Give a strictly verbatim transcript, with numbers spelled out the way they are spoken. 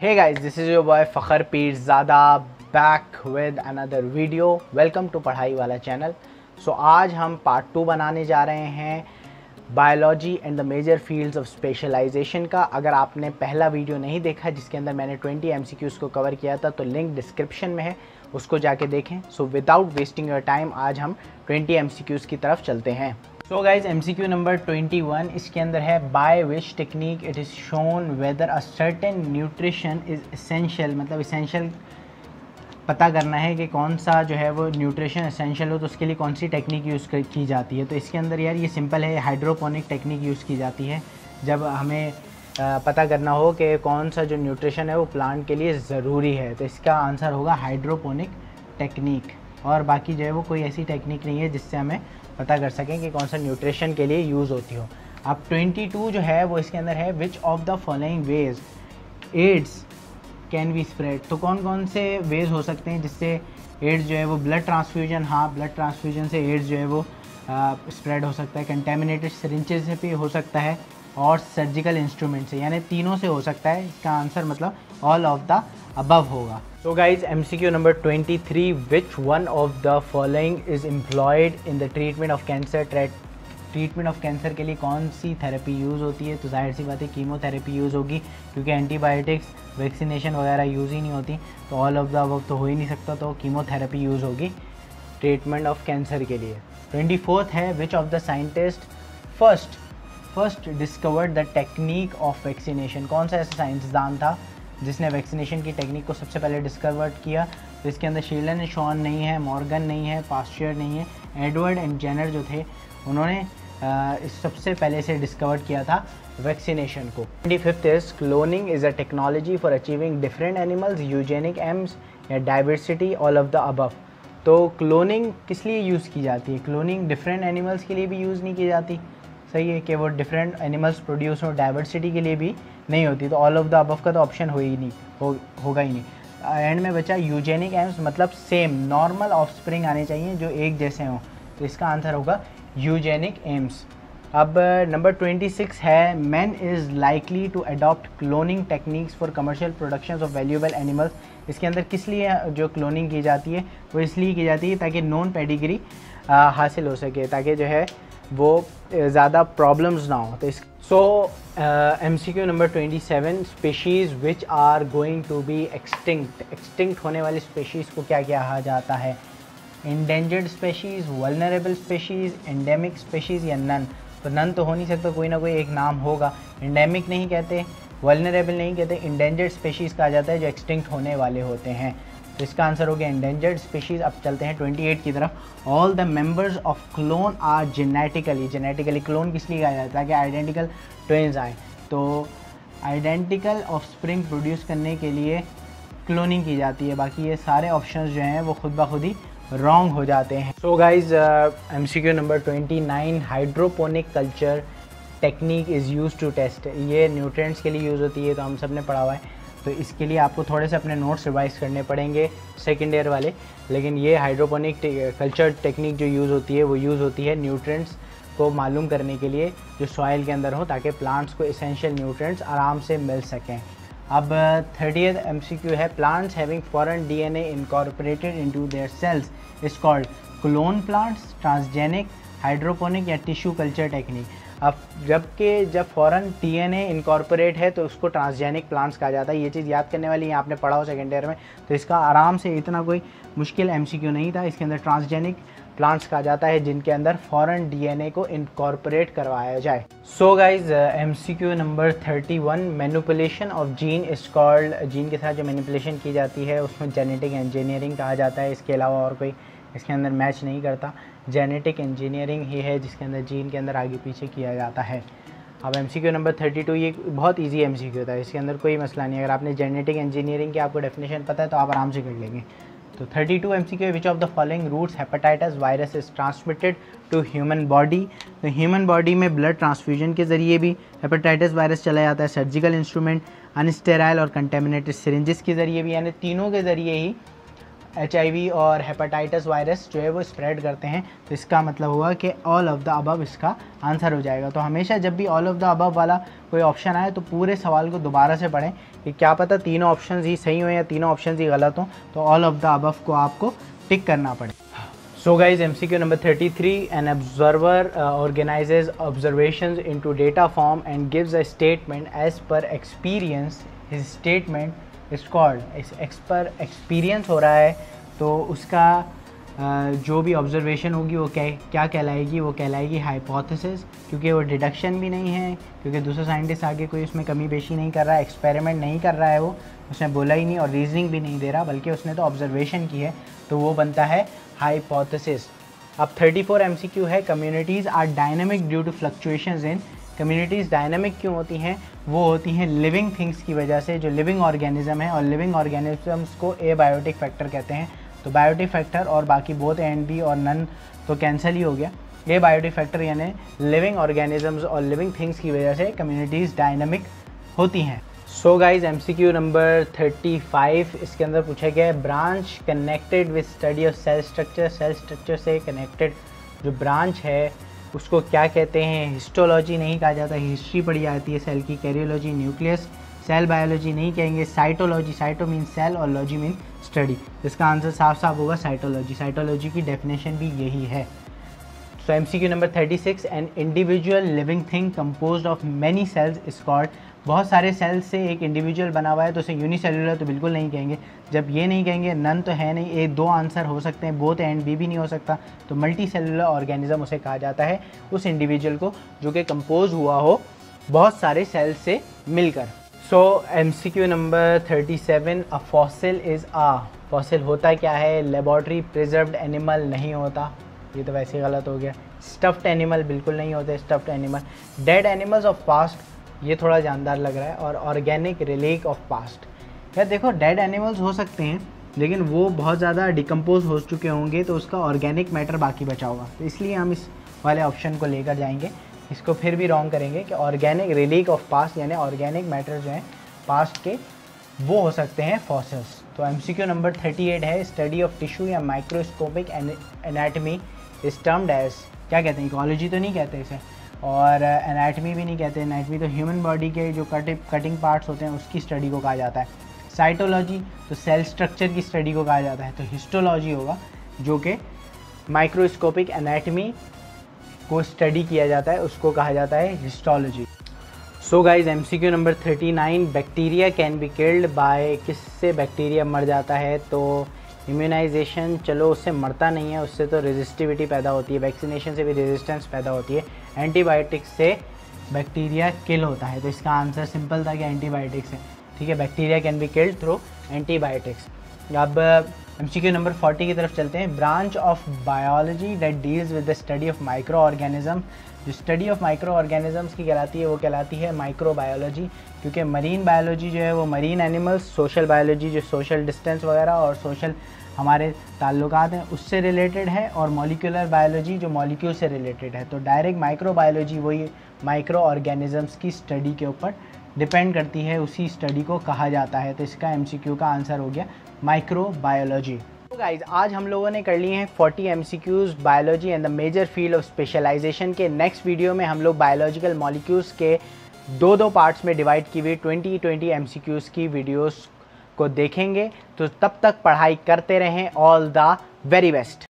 Hey guys, this is your boy Fakhar Pirzada back with another video. Welcome to पढ़ाई वाला channel. So आज हम part two बनाने जा रहे हैं biology and the major fields of specialization का. अगर आपने पहला वीडियो नहीं देखा जिसके अंदर मैंने ट्वेंटी एमसीक्यूज़ को कवर किया था तो लिंक डिस्क्रिप्शन में है, उसको जाके देखें. So without wasting your time आज हम ट्वेंटी एमसीक्यूज़ की तरफ चलते हैं. So guys MCQ number twenty one इसके अंदर है by which technique it is shown whether a certain nutrition is essential. मतलब एसेंशियल पता करना है कि कौन सा जो है वो न्यूट्रिशन एसेंशियल हो तो उसके लिए कौन सी टेक्निक यूज़ की जाती है. तो इसके अंदर यार ये सिंपल है, हाइड्रोपोनिक टेक्निक यूज़ की जाती है जब हमें पता करना हो कि कौन सा जो न्यूट्रिशन है वो प्लांट के लिए ज़रूरी है. तो इसका आंसर होगा हाइड्रोपोनिक टेक्निक. और बाकी जो है वो कोई ऐसी टेक्निक नहीं है जिससे हमें पता कर सकें कि कौन सा न्यूट्रिशन के लिए यूज़ होती हो. अब ट्वेंटी टू जो है वो इसके अंदर है which of the following ways AIDS can be spread. तो कौन कौन से वेज हो सकते हैं जिससे एड्स जो है वो ब्लड ट्रांसफ्यूजन, हाँ ब्लड ट्रांसफ्यूजन से एड्स जो है वो स्प्रेड हो सकता है. कंटेमिनेटेड सिरिंजेस से भी हो सकता है और सर्जिकल इंस्ट्रूमेंट से, यानी तीनों से हो सकता है. इसका आंसर मतलब ऑल ऑफ द अबव होगा. So guys, M C Q number twenty-three, which one of the following is employed in the treatment of cancer? Treatment of cancer के लिए कौन सी थेरेपी यूज़ होती है? तो जाहिर सी बात है कीमोथेरेपी यूज़ होगी क्योंकि एंटीबायोटिक्स, वैक्सीनेशन वगैरह यूज़ ही नहीं होती. तो ऑल ऑफ द अबव तो हो ही नहीं सकता, तो कीमोथेरेपी यूज़ होगी ट्रीटमेंट ऑफ कैंसर के लिए. ट्वेंटी फोर्थ है which of the scientist first first discovered the technique of vaccination. कौन सा ऐसा साइंसदान था जिसने वैक्सीनेशन की टेक्निक को सबसे पहले डिस्कवर किया? तो इसके अंदर शीलन एंड शॉन नहीं है, मॉर्गन नहीं है, पास्चर नहीं है, एडवर्ड एंड जेनर जो थे उन्होंने इस सबसे पहले से डिस्कवर किया था वैक्सीनेशन को. Twenty fifth is cloning is a technology for achieving different animals, eugenic aims या diversity, all of the above. तो क्लोनिंग किस लिए यूज़ की जाती है? क्लोनिंग डिफरेंट एनिमल्स के लिए भी यूज़ नहीं की जाती. सही है कि वो डिफरेंट एनिमल्स प्रोड्यूस हो, डाइवर्सिटी के लिए भी नहीं होती. तो ऑल ऑफ द अबव का तो ऑप्शन हो ही नहीं हो होगा ही नहीं. एंड में बचा यूजेनिक एम्स, मतलब सेम नॉर्मल ऑफस्प्रिंग आने चाहिए जो एक जैसे हों. तो इसका आंसर होगा यूजेनिक एम्स. अब नंबर ट्वेंटी सिक्स है man is likely to adopt cloning techniques for commercial production of valuable animals. इसके अंदर किस लिए जो क्लोनिंग की जाती है वो इसलिए की जाती है ताकि नॉन पेडिग्री हासिल हो सके, ताकि जो है वो ज़्यादा प्रॉब्लम्स ना हो. तो इस so M C Q number twenty seven species which are going to be extinct. Extinct होने वाली स्पेशीज़ को क्या कहा जाता है? Endangered species, vulnerable species, endemic species या नन. तो नन तो हो नहीं सकता, कोई ना कोई एक नाम होगा. एंडेमिक नहीं कहते, वल्नरेबल नहीं कहते, इंडेंजर्ड स्पेशीज़ कहा जाता है जो एक्सटिंक्ट होने वाले होते हैं. तो इसका आंसर हो गया इंडेंजर्ड स्पीशीज़. अब चलते हैं ट्वेंटी एट की तरफ. All the members of clone are genetically. Genetically clone किस लिए कहा जाता है? कि आइडेंटिकल ट्विन्स आए. तो आइडेंटिकल ऑफस्प्रिंग प्रोड्यूस करने के लिए क्लोनिंग की जाती है. बाकी ये सारे ऑप्शंस जो हैं वो खुद ब खुद ही रॉन्ग हो जाते हैं. So guys M C Q number twenty nine hydroponic culture technique is use to test. ये न्यूट्रिएंट्स के लिए यूज़ होती है, तो हम सब ने पढ़ा हुआ है. तो इसके लिए आपको थोड़े से अपने नोट्स रिवाइज करने पड़ेंगे सेकेंड ईयर वाले. लेकिन ये हाइड्रोपोनिक कल्चर टेक्निक जो यूज़ होती है वो यूज़ होती है न्यूट्रिएंट्स को मालूम करने के लिए जो सॉइल के अंदर हो, ताकि प्लांट्स को एसेंशियल न्यूट्रिएंट्स आराम से मिल सकें. अब थर्टियथ एम सी क्यू है plants having foreign D N A incorporated into their cells is called clone plants, transgenic, hydroponic या टिश्यू कल्चर टेक्निक. अब जबकि जब foreign D N A incorporate है तो उसको ट्रांसजेनिक प्लांट्स कहा जाता है. ये चीज़ याद करने वाली है, आपने पढ़ा हो सेकेंड ईयर में. तो इसका आराम से, इतना कोई मुश्किल एम सी क्यू नहीं था. इसके अंदर ट्रांसजेनिक प्लांट्स कहा जाता है जिनके अंदर फॉरेन डी एन ए को इनकॉर्पोरेट करवाया जाए. So guys M C Q number thirty one manipulation of gene is called. Gene के साथ जो मैनिपुलेशन की जाती है उसमें जेनेटिक इंजीनियरिंग कहा जाता है. इसके अलावा और कोई इसके अंदर मैच नहीं करता. जेनेटिक इंजीनियरिंग ही है जिसके अंदर जीन के अंदर आगे पीछे किया जाता है. अब M C Q number thirty two ये बहुत इजी एम सी क्यू था, इसके अंदर कोई मसला नहीं. अगर आपने जेनेटिक इंजीनियरिंग की आपको डेफिनेशन पता है तो आप आराम से कर लेंगे. तो thirty two M C Q which of the following routes hepatitis virus is transmitted to human body. तो ह्यूमन बॉडी में ब्लड ट्रांसफ्यूजन के ज़रिए भी हेपेटाइटिस वायरस चला जाता है. सर्जिकल इंस्ट्रूमेंट, अनस्टेराइल और कंटेमिनेटेड सिरिंजेस के ज़रिए भी, यानी तीनों के ज़रिए ही एच आई वी और हेपेटाइटिस वायरस जो है वो स्प्रेड करते हैं। तो इसका मतलब हुआ कि ऑल ऑफ द अबव इसका आंसर हो जाएगा। तो हमेशा जब भी ऑल ऑफ द अबव वाला कोई ऑप्शन आए तो पूरे सवाल को दोबारा से पढ़ें कि क्या पता तीनों ऑप्शन ही सही हो या तीनों ऑप्शन ही गलत हों, तो ऑल ऑफ द अबव को आपको टिक करना पड़े। So guys, M C Q number thirty-three, an observer uh, organizes observations into data form and gives a statement as per experience. His statement is called, ex per experience हो रहा है तो उसका uh, जो भी ऑब्जर्वेशन होगी वो क्या क्या कहलाएगी, वो कहलाएगी हाइपोथेसिस, क्योंकि वो डिडक्शन भी नहीं है, क्योंकि दूसरा साइंटिस्ट आगे कोई उसमें कमी बेशी नहीं कर रहा है, एक्सपेरिमेंट नहीं कर रहा है, वो उसने बोला ही नहीं और रीजनिंग भी नहीं दे रहा, बल्कि उसने तो ऑब्जर्वेशन की है, तो वो बनता है हाइपोथेसिस। अब चौंतीस एमसीक्यू है, communities are dynamic due to fluctuations in. Communities dynamic क्यों होती हैं? वो होती हैं लिविंग थिंग्स की वजह से, जो लिविंग ऑर्गेनिज्म है, और लिविंग ऑर्गेनिजम्स को ए बायोटिक फैक्टर कहते हैं। तो बायोटिक फैक्टर और बाकी बोथ ए एंड बी और नन तो कैंसिल ही हो गया। ए बायोटिक फैक्टर यानी लिविंग ऑर्गेनिजम्स और लिविंग थिंग्स की वजह से कम्युनिटीज़ डायनामिक होती हैं। सो गाइज एमसीक्यू नंबर पैंतीस, इसके अंदर पूछा गया है branch connected with study of cell structure. Cell structure से कनेक्टेड जो ब्रांच है उसको क्या कहते हैं? हिस्टोलॉजी नहीं कहा जाता, हिस्ट्री पढ़ी जाती है सेल की। कैरियोलॉजी न्यूक्लियस, सेल बायोलॉजी नहीं कहेंगे। साइटोलॉजी, साइटो मीन सेल और लॉजी मीन स्टडी। इसका आंसर साफ साफ होगा साइटोलॉजी। साइटोलॉजी की डेफिनेशन भी यही है। सो एमसीक्यू नंबर छत्तीस, an individual living thing composed of many cells is called. बहुत सारे सेल्स से एक इंडिविजुअल बना हुआ है तो उसे यूनिसेलुलर तो बिल्कुल नहीं कहेंगे। जब ये नहीं कहेंगे, नन तो है नहीं, एक दो आंसर हो सकते हैं, बोथ एंड बी भी नहीं हो सकता, तो मल्टी सेलुलर ऑर्गेनिज्म उसे कहा जाता है, उस इंडिविजुअल को जो कि कंपोज हुआ हो बहुत सारे सेल्स से मिलकर। सो एमसीक्यू नंबर सैंतीस, a fossil is a. Fossil होता क्या है? लेबॉर्ट्री प्रिजर्व्ड एनिमल नहीं होता, ये तो वैसे गलत हो गया। स्टफ्ड एनिमल बिल्कुल नहीं होते, stuffed animal. Dead animals of past, ये थोड़ा जानदार लग रहा है। और ऑर्गेनिक रिलीक ऑफ पास्ट। यार देखो, डेड एनिमल्स हो सकते हैं लेकिन वो बहुत ज़्यादा डिकम्पोज हो चुके होंगे तो उसका ऑर्गेनिक मैटर बाकी बचा होगा, तो इसलिए हम इस वाले ऑप्शन को लेकर जाएंगे। इसको फिर भी रॉन्ग करेंगे कि ऑर्गेनिक रिलीक ऑफ पास्ट यानी ऑर्गेनिक मैटर जो हैं पास्ट के, वो हो सकते हैं फॉसिल्स। तो एमसीक्यू नंबर अड़तीस है, स्टडी ऑफ टिश्यू या microscopic anatomy is termed as. क्या कहते हैं? इकोलॉजी तो नहीं कहते इसे, और एनाटमी भी नहीं कहते। एनाटमी तो ह्यूमन बॉडी के जो कटिंग कटिंग पार्ट्स होते हैं उसकी स्टडी को कहा जाता है। साइटोलॉजी तो सेल स्ट्रक्चर की स्टडी को कहा जाता है। तो हिस्टोलॉजी होगा जो कि माइक्रोस्कोपिक एनाटमी को स्टडी किया जाता है, उसको कहा जाता है histology. So guys MCQ number उनतालीस, bacteria can be killed by. किससे बैक्टीरिया मर जाता है? तो इम्यूनाइजेशन, चलो उससे मरता नहीं है, उससे तो रेजिस्टिविटी पैदा होती है, वैक्सीनेशन से भी रेजिस्टेंस पैदा होती है। एंटीबायोटिक्स से बैक्टीरिया किल होता है, तो इसका आंसर सिंपल था कि एंटीबायोटिक्स है। ठीक है, bacteria can be killed through antibiotics. अब एमसीक्यू नंबर चालीस की तरफ चलते हैं। Branch of biology that deals with the study of microorganism. जो स्टडी ऑफ माइक्रो ऑर्गेनिजम्स की कहलाती है वो कहलाती है माइक्रो बायोलॉजी, क्योंकि मरीन बायोलॉजी जो है वो मरीन एनिमल्स, सोशल बायोलॉजी जो सोशल डिस्टेंस वगैरह और सोशल हमारे ताल्लुकात हैं उससे रिलेटेड है, और मॉलिक्यूलर बायोलॉजी जो मॉलिक्यूल से रिलेटेड है। तो डायरेक्ट माइक्रो बायोलॉजी वही माइक्रो ऑर्गेनिजम्स की स्टडी के ऊपर डिपेंड करती है, उसी स्टडी को कहा जाता है। तो इसका एमसीक्यू का आंसर हो गया माइक्रो बायोलॉजी। तो गाइज आज हम लोगों ने कर लिए हैं चालीस MCQs biology and the major field of specialization के। नेक्स्ट वीडियो में हम लोग बायोलॉजिकल मॉलिक्यूल्स के दो दो पार्ट्स में डिवाइड की हुई ट्वेंटी ट्वेंटी एमसीक्यूज़ की वीडियोस को देखेंगे। तो तब तक पढ़ाई करते रहें। All the very best.